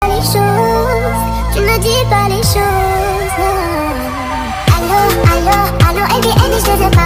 Les choses, tu ne dis pas les choses. Allô, allô, allô, Eddie, Eddie, je te sais pas.